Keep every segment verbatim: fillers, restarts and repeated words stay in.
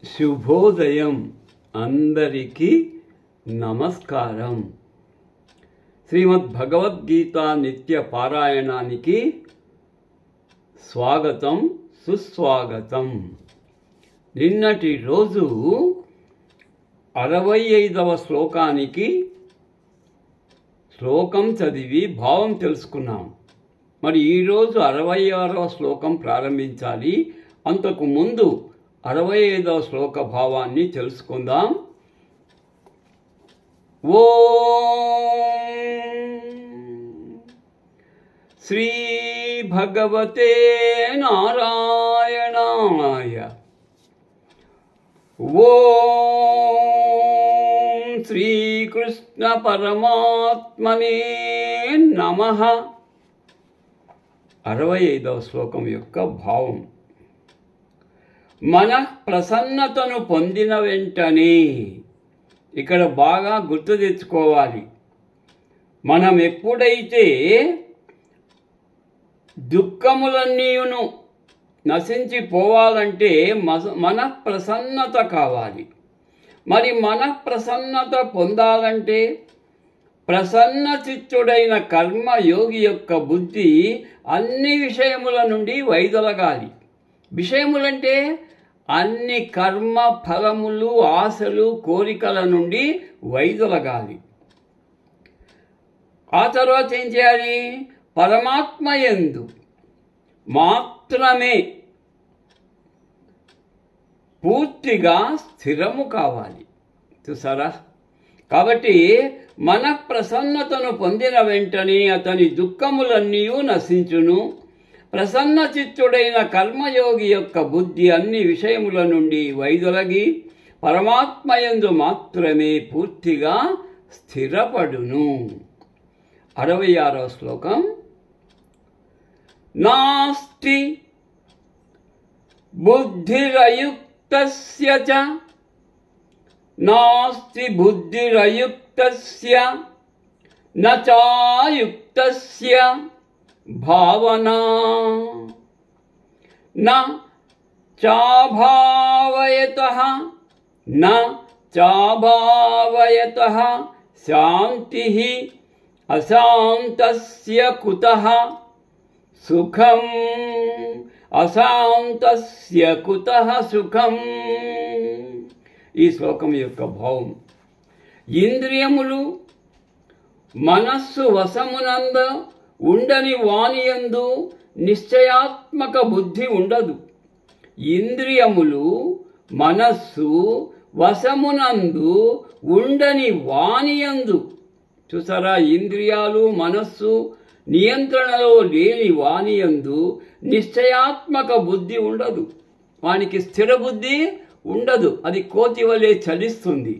శుభోదయం అందరికీ నమస్కారం. శ్రీమద్ భగవద్గీత నిత్య పారాయణానికి స్వాగతం సుస్వాగతం. నిన్నటి రోజు అరవై ఐదవ శ్లోకానికి శ్లోకం చదివి భావం తెలుసుకున్నాం. మరి ఈరోజు అరవై ఆరవ శ్లోకం ప్రారంభించాలి. అంతకు ముందు అరవై ఐదవ శ్లోక భావాన్ని తెలుసుకుందాం. ఓం శ్రీ భగవతే నారాయణాయ. ఓం శ్రీకృష్ణ పరమాత్మనే నమః. అరవై ఐదవ శ్లోకం యొక్క భావం: మన ప్రసన్నతను పొందిన వెంటనే, ఇక్కడ బాగా గుర్తు తెచ్చుకోవాలి, మనం ఎప్పుడైతే దుఃఖములన్నీను నశించిపోవాలంటే మన ప్రసన్నత కావాలి. మరి మన ప్రసన్నత పొందాలంటే ప్రసన్న చిత్తుడైన కర్మయోగి యొక్క బుద్ధి అన్ని విషయముల నుండి వైదొలగాలి. విషయములంటే అన్ని కర్మ ఫలములు, ఆశలు, కోరికల నుండి వైదొలగాలి. ఆ తర్వాత ఏం చేయాలి? పరమాత్మ యందు మాత్రమే పూర్తిగా స్థిరము కావాలి. చూసారా? కాబట్టి మన ప్రసన్నతను పొందిన వెంటనే అతని దుఃఖములన్నీ నశించును. ప్రసన్న చిత్తుడైన కర్మయోగి యొక్క బుద్ధి అన్ని విషయముల నుండి వైదొలగి పరమాత్మయందు మాత్రమే పూర్తిగా స్థిరపడును. అరవై ఆరవ శ్లోకం: నాస్తి బుద్ధిరయుక్తస్య చ నాస్తి బుద్ధిరయుక్తస్య న చాయుక్తస్య భావనా న చాభావయతః న చాభావయతః శాంతిః అశాంతస్య కుతః సుఖం అశాంతస్య కుతః సుఖం. ఈ శ్లోకం యొక్క భావం: ఇంద్రియములు మనస్సు వశమునంద ఉండని వానియందు నిశ్చయాత్మక బుద్ధి ఉండదు. ఇంద్రియములు మనస్సు వశమునందు ఉండని వానియందు, చూసారా, ఇంద్రియాలు మనస్సు నియంత్రణలో లేని వానియందు నిశ్చయాత్మక బుద్ధి ఉండదు. వానికి స్థిర బుద్ధి ఉండదు. అది కోతి వలె చలిస్తుంది.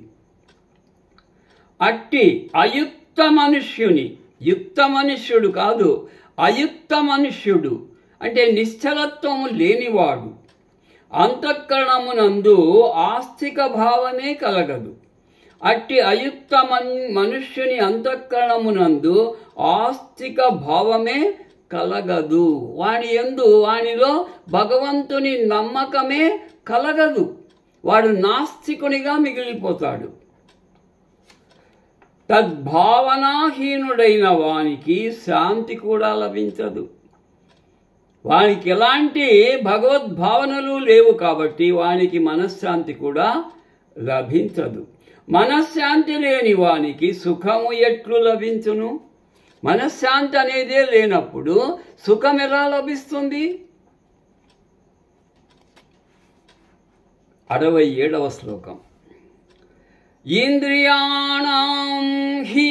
అట్టి అయుక్త మనుష్యుని, యుక్త మనుష్యుడు కాదు, అయుక్త మనుష్యుడు అంటే నిశ్చలత్వము లేనివాడు, అంతఃకరణమునందు ఆస్తిక భావమే కలగదు. అట్టి అయుక్త మనుష్యుని అంతఃకరణమునందు ఆస్తిక భావమే కలగదు. వాని యందు వానిలో భగవంతుని నమ్మకమే కలగదు. వాడు నాస్తికునిగా మిగిలిపోతాడు. తద్భావనాహీనుడైన వానికి శాంతి కూడా లభించదు. వానికి ఎలాంటి భగవద్భావనలు లేవు కాబట్టి వానికి మనశ్శాంతి కూడా లభించదు. మనశ్శాంతి లేని వానికి సుఖము ఎట్లు లభించును? మనశ్శాంతి అనేదే లేనప్పుడు సుఖం ఎలా లభిస్తుంది? అరవై ఏడవ శ్లోకం: ఇంద్రియాణం హి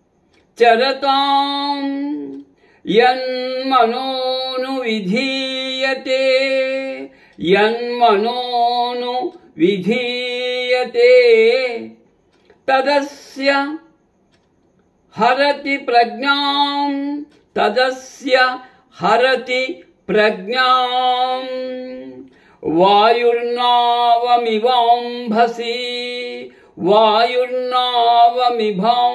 చరతాం యన్మనోను విధీయతే యన్మనోను విధీయతే తదస్య హరతి ప్రజ్ఞాం తదస్య హరతి ప్రజ్ఞాం వాయుర్నావమివాంభసి వాయుర్నావమిభాం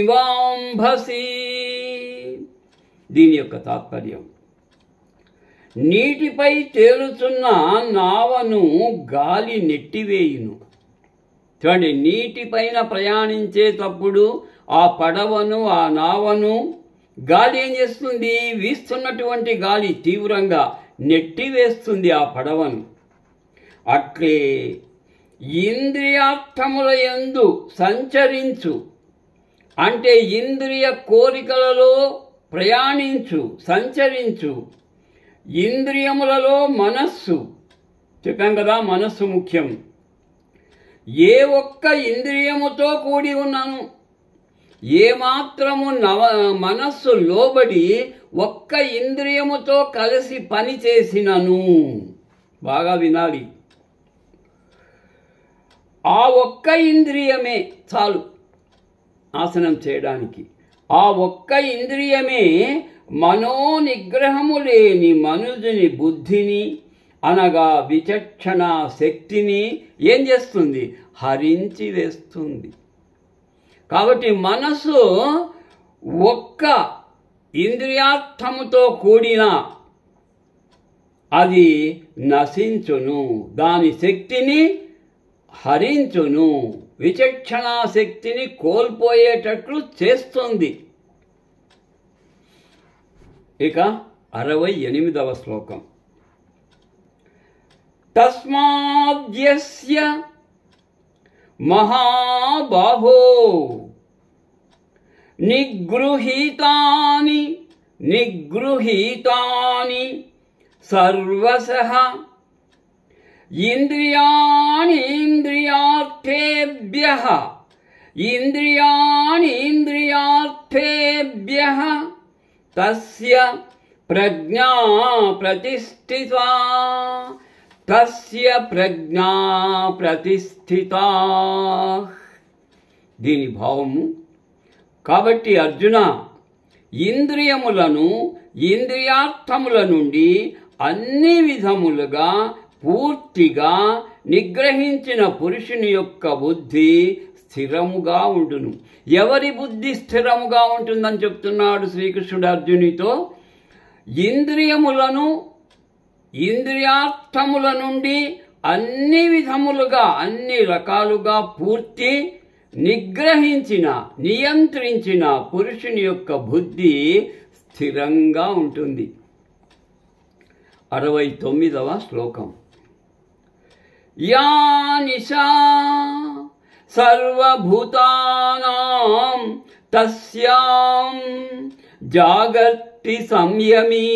వివాంభసి. దీని యొక్క తాత్పర్యం: నీటిపై తేలుతున్న నావను గాలి నెట్టివేయును. చూడండి, నీటిపైన ప్రయాణించేటప్పుడు ఆ పడవను, ఆ నావను గాలి ఏం చేస్తుంది? వీస్తున్నటువంటి గాలి తీవ్రంగా నెట్టివేస్తుంది ఆ పడవను. అట్లే ఇంద్రియార్థముల యందు సంచరించు, అంటే ఇంద్రియ కోరికలలో ప్రయాణించు, సంచరించు. ఇంద్రియములలో మనస్సు, చెప్పాం కదా మనస్సు ముఖ్యం. ఏ ఒక్క ఇంద్రియముతో కూడి ఉన్నాను, ఏమాత్రము నవ మనస్సు లోబడి ఒక్క ఇంద్రియముతో కలిసి పని చేసినను, బాగా వినాలి, ఆ ఒక్క ఇంద్రియమే చాలు ఆసనం చేయడానికి. ఆ ఒక్క ఇంద్రియమే మనోనిగ్రహము లేని మనుజుని బుద్ధిని అనగా విచక్షణ శక్తిని ఏం చేస్తుంది? హరించి వేస్తుంది. కాబట్టి మనసు ఒక్క ఇంద్రియార్థముతో కూడిన అది నశించును, దాని శక్తిని హరించును, విచక్షణ శక్తిని కోల్పోయేటట్లు చేస్తుంది. ఇక అరవై ఎనిమిదవ శ్లోకం. తస్మాద్యస్య మహాబాహో నిగృహీతాని నిగృహీతాని సర్వశః ఇంద్రియాణి ఇంద్రియార్థేభ్యః ఇంద్రియాణి ఇంద్రియార్థేభ్యః తస్య ప్రజ్ఞా ప్రతిష్ఠితా తస్య ప్రజ్ఞా ప్రతిష్ఠితా. దీని భావము, కాబట్టి అర్జున, ఇంద్రియములను ఇంద్రియార్థముల నుండి అన్ని విధములుగా పూర్తిగా నిగ్రహించిన పురుషుని యొక్క బుద్ధి స్థిరముగా ఉండును. ఎవరి బుద్ధి స్థిరముగా ఉంటుందని చెప్తున్నాడు శ్రీకృష్ణుడు అర్జునితో? ఇంద్రియములను ఇంద్రియార్థముల నుండి అన్ని విధములుగా అన్ని రకాలుగా పూర్తి నిగ్రహించిన నియంత్రించిన పురుషుని యొక్క బుద్ధి స్థిరంగా ఉంటుంది. అరవై తొమ్మిదవ శ్లోకం. యా నిశా సర్వభూతానాం తస్యాం జాగర్తి సంయమీ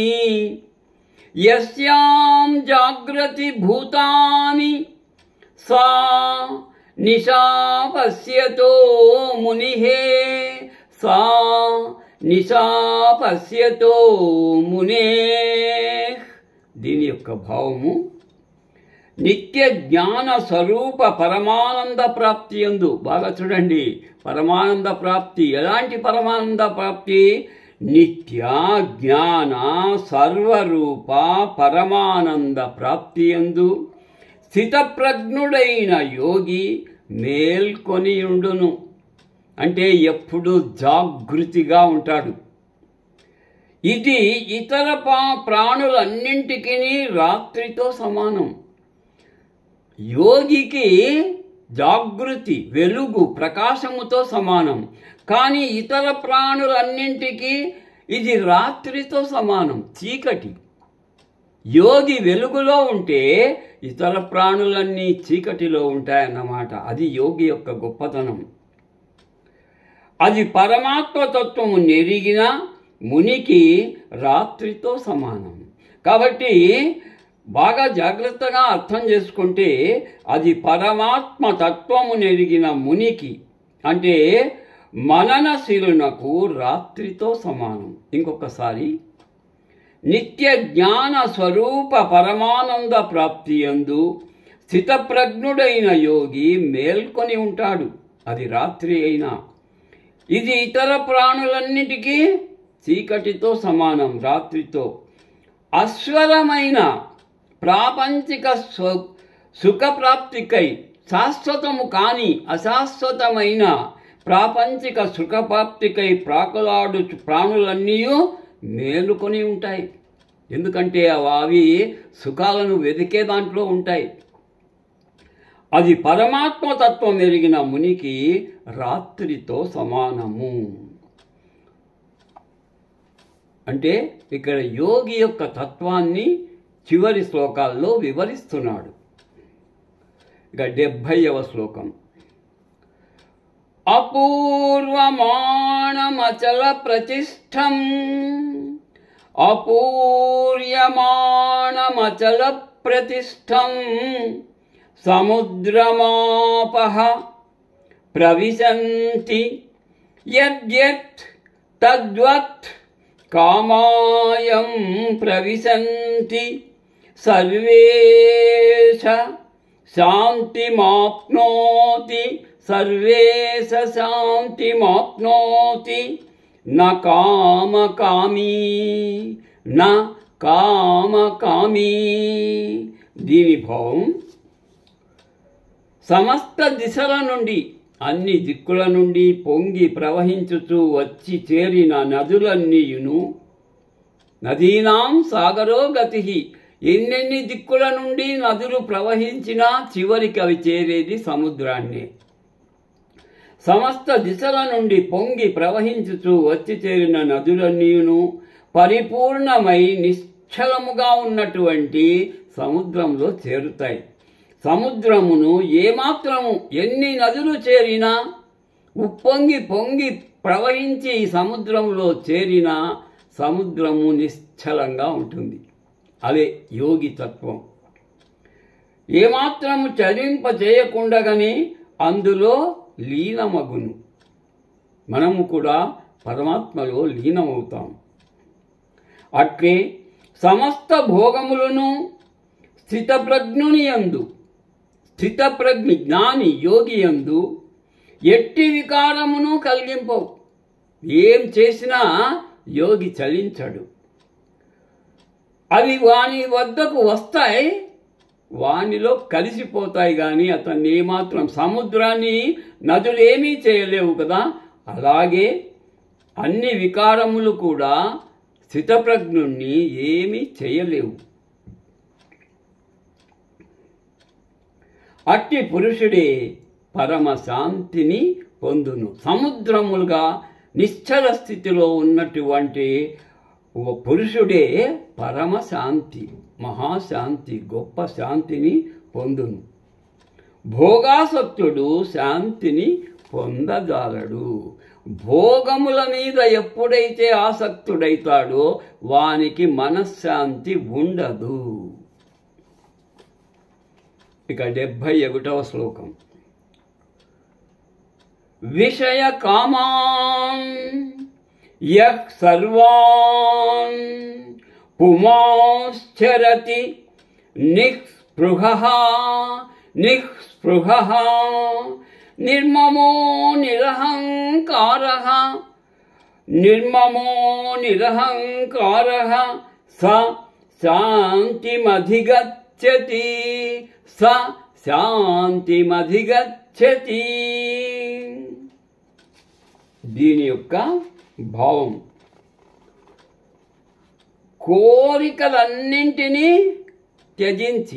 యస్యాం జాగ్రతి భూతాని సా నిశా పశ్యతో మునిః సా నిశా పశ్యతో మునేః. దీని యొక్క భావము, నిత్య జ్ఞాన స్వరూప పరమానంద ప్రాప్తి యందు, బాగా చూడండి, పరమానంద ప్రాప్తి. ఎలాంటి పరమానంద ప్రాప్తి? నిత్య జ్ఞాన సర్వరూప పరమానంద ప్రాప్తి యందు స్థితప్రజ్ఞుడైన యోగి మేల్కొనియుండును. అంటే ఎప్పుడు జాగృతిగా ఉంటాడు. ఇది ఇతర ప్రాణులన్నింటికీ రాత్రితో సమానం. యోగికి జాగృతి, వెలుగు, ప్రకాశముతో సమానం. కానీ ఇతర ప్రాణులన్నింటికీ ఇది రాత్రితో సమానం, చీకటి. యోగి వెలుగులో ఉంటే ఇతర ప్రాణులన్నీ చీకటిలో ఉంటాయన్నమాట. అది యోగి యొక్క గొప్పతనం. అది పరమాత్మతత్వము నెరిగిన మునికి రాత్రితో సమానం. కాబట్టి బాగా జాగ్రత్తగా అర్థం చేసుకుంటే అది పరమాత్మ తత్వము నెరిగిన మునికి, అంటే మననశీలునకు రాత్రితో సమానం. ఇంకొకసారి, నిత్య జ్ఞాన స్వరూప పరమానంద ప్రాప్తి యందు స్థితప్రజ్ఞుడైన యోగి మేల్కొని ఉంటాడు. అది రాత్రి అయినా. ఇది ఇతర ప్రాణులన్నిటికీ చీకటితో సమానం, రాత్రితో. అశ్వరమైన ప్రాపంచిక సుఖప్రాప్తికై శాశ్వతము కాని అశాశ్వతమైన ప్రాపంచిక సుఖప్రాప్తికై ప్రాకులాడు ప్రాణులన్నీ మేలుకొని ఉంటాయి. ఎందుకంటే అవి సుఖాలను వెతికే దాంట్లో ఉంటాయి. అది పరమాత్మతత్వం ఎరిగిన మునికి రాత్రితో సమానము. అంటే ఇక్కడ యోగి యొక్క తత్వాన్ని చివరి శ్లోకాల్లో వివరిస్తున్నాడు. ఇక డెబ్భైవ శ్లోకం. అపూర్వమాణమచల ప్రతిష్టం అపూర్యమాణమచల ప్రతిష్టం సముద్రమాపః ప్రవిశంతి యద్యత్ తద్వత్ కామాయం ప్రవిశంతి సర్వేష శాంతిమాప్నోతి సర్వేష శాంతిమాప్నోతి న కామకామీ న కామకామీ. దీని భావం, సమస్త దిశల నుండి అన్ని దిక్కుల నుండి పొంగి ప్రవహించుచూ వచ్చి చేరిన నదులన్నీయును నదీనాం సాగరో గతి. ఎన్నెన్ని దిక్కుల నుండి నదులు ప్రవహించినా చివరికి అవి చేరేది సముద్రాన్నే. సమస్త దిశల నుండి పొంగి ప్రవహించుచూ వచ్చి చేరిన నదులన్నీయును పరిపూర్ణమై నిశ్చలముగా ఉన్నటువంటి సముద్రంలో చేరుతాయి. సముద్రమును ఏమాత్రము ఎన్ని నదులు చేరినా ఉప్పొంగి పొంగి ప్రవహించి ఈ సముద్రంలో చేరినా సముద్రము నిశ్చలంగా ఉంటుంది. అదే యోగి తత్వం. ఏమాత్రము చలింప చేయకుండగానే అందులో లీనమగును. మనము కూడా పరమాత్మలో లీనమవుతాం. అట్లే సమస్త భోగములను స్థితప్రజ్ఞుని యందు, స్థితప్రజ్ఞ జ్ఞాని యోగి యందు ఎట్టి వికారమును కలిగింపవు. ఏం చేసినా యోగి చలించడు. అవి వాని వద్దకు వస్తాయి, వానిలో కలిసిపోతాయి. కానీ అతన్ని ఏమాత్రం, సముద్రాన్ని నదులేమీ చేయలేవు కదా, అలాగే అన్ని వికారములు కూడా స్థితప్రజ్ఞుణ్ణి ఏమీ చేయలేవు. అట్టి పురుషుడే పరమశాంతిని పొందును. సముద్రములుగా నిశ్చల స్థితిలో ఉన్నటువంటి పురుషుడే పరమశాంతి, మహాశాంతి, గొప్ప శాంతిని పొందును. భోగాసక్తుడు శాంతిని పొందజాలడు. భోగముల మీద ఎప్పుడైతే ఆసక్తుడైతాడో వానికి మనశ్శాంతి ఉండదు. ఇక డెబ్భై ఒకటవ శ్లోకం. విషయ కామాన్ యః సర్వాన్ పుమాశ్చరతి నిస్పృహః నిస్పృహః నిర్మమో నిరహంకారః నిర్మమో నిరహంకారః స శాంతిమధిగచ్చతి స శాంతిమధిగచ్చతి. దీని యొక్క భావం, కోరికలన్నింటినీ త్యజించి,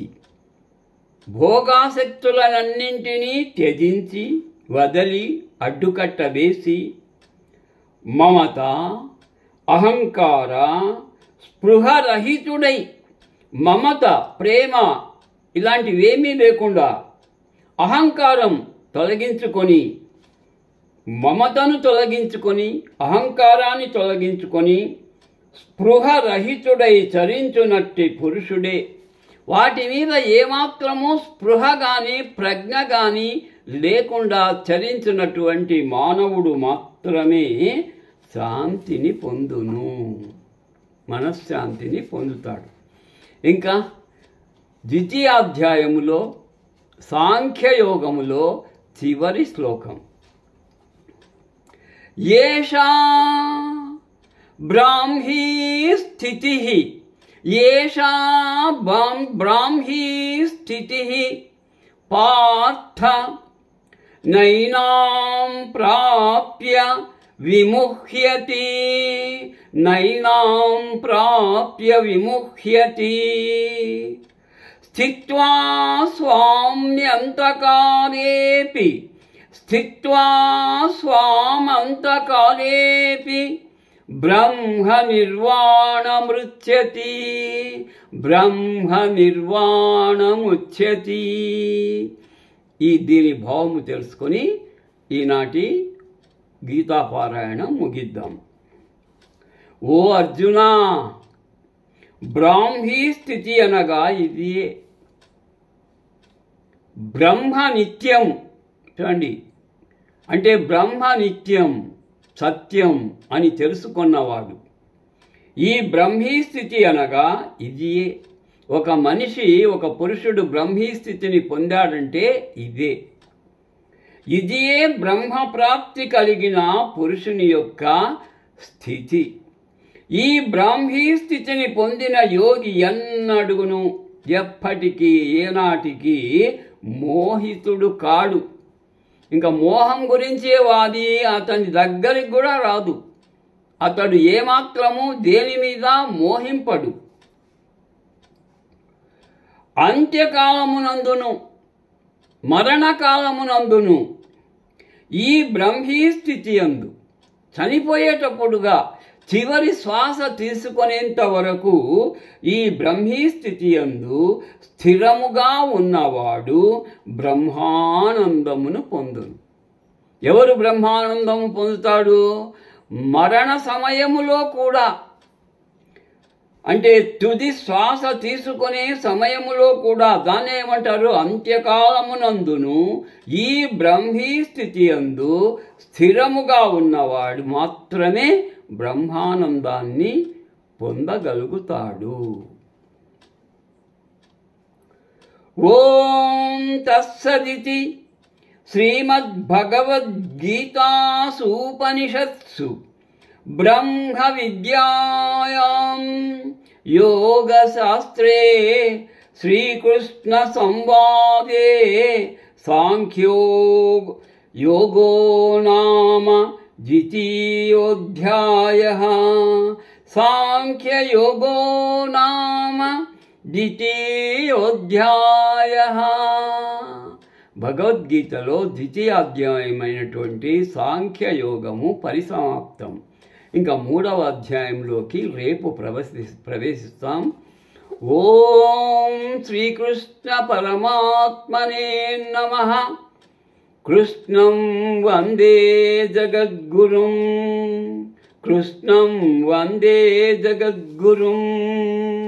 భోగాసక్తులన్నింటినీ త్యజించి వదలి అడ్డుకట్ట వేసి మమత, అహంకార, స్పృహరహితుడై, మమత, ప్రేమ ఇలాంటివేమీ లేకుండా అహంకారం తొలగించుకొని, మమతను తొలగించుకొని, అహంకారాన్ని తొలగించుకొని స్పృహరహితుడై చరించునట్టి పురుషుడే. వాటి మీద ఏమాత్రమూ స్పృహ కానీ ప్రజ్ఞ కానీ లేకుండా చరించినటువంటి మానవుడు మాత్రమే శాంతిని పొందును, మనశ్శాంతిని పొందుతాడు. ఇంకా ద్వితీయాధ్యాయములో సాంఖ్యయోగములో చివరి శ్లోకం. ఏషా బ్రాహ్మీ స్థితిః ఏషా బ్రాహ్మీ స్థితిః పార్థ నైనాం ప్రాప్య విముహ్యతి నైనాం ప్రాప్య విముహ్యతి స్థిత్వా స్వామ్యంతకాలేపి స్థిత్వా స్వామంతకాలేపి బ్రహ్మ నిర్వాణమృచ్యతి బ్రహ్మ నిర్వాణముచ్యతి. ఈ దీని భావము తెలుసుకొని ఈనాటి గీతాపారాయణం ముగిద్దాం. ఓ అర్జున, బ్రాహ్మీ స్థితి అనగా ఇది. బ్రహ్మ నిత్యం చూడండి, అంటే బ్రహ్మ నిత్యం సత్యం అని తెలుసుకున్నవాడు. ఈ బ్రహ్మీ స్థితి అనగా ఇది. ఒక మనిషి, ఒక పురుషుడు బ్రహ్మీ స్థితిని పొందాడంటే ఇదే. ఇదియే బ్రహ్మప్రాప్తి కలిగిన పురుషుని యొక్క స్థితి. ఈ బ్రాహ్మీ స్థితిని పొందిన యోగి ఎన్నడుగును ఎప్పటికీ ఏనాటికి మోహితుడు కాడు. ఇంకా మోహం గురించే వాది అతని దగ్గరికి కూడా రాదు. అతడు ఏమాత్రము దేని మీద మోహింపడు. అంత్యకాలమునందును మరణకాలమునందును ఈ బ్రహ్మీ స్థితి యందు చనిపోయేటప్పుడుగా చివరి శ్వాస తీసుకునేంత వరకు ఈ బ్రహ్మీ స్థితి యందు స్థిరముగా ఉన్నవాడు బ్రహ్మానందమును పొందును. ఎవరు బ్రహ్మానందము పొందుతాడు? మరణ సమయములో కూడా, అంటే తుది శ్వాస తీసుకునే సమయములో కూడా, దాన్ని ఏమంటారు? అంత్యకాలమునందును ఈ బ్రహ్మీ స్థితి యందు స్థిరముగా ఉన్నవాడు మాత్రమే బ్రహ్మానందాన్ని పొందగలుగుతాడు. ఓం తత్సదితి శ్రీమద్భగవద్గీతాసూపనిషత్సు బ్రహ్మ విద్యాయాం యోగశాస్త్రే శ్రీకృష్ణ సంవాదే సాంఖ్యో యోగో నామ ద్వితీయోధ్యాయః. సాంఖ్యయోగో నామ ద్వితీయోధ్యాయః. భగవద్గీతలో ద్వితీయాధ్యాయమైనటువంటి సాంఖ్యయోగము పరిసమాప్తం. ఇంకా మూడవ అధ్యాయంలోకి రేపు ప్రవేశి ప్రవేశిస్తాం. ఓం శ్రీకృష్ణ పరమాత్మనే నమః. కృష్ణం వందే జగద్గురుం, కృష్ణం వందే జగద్గురుం.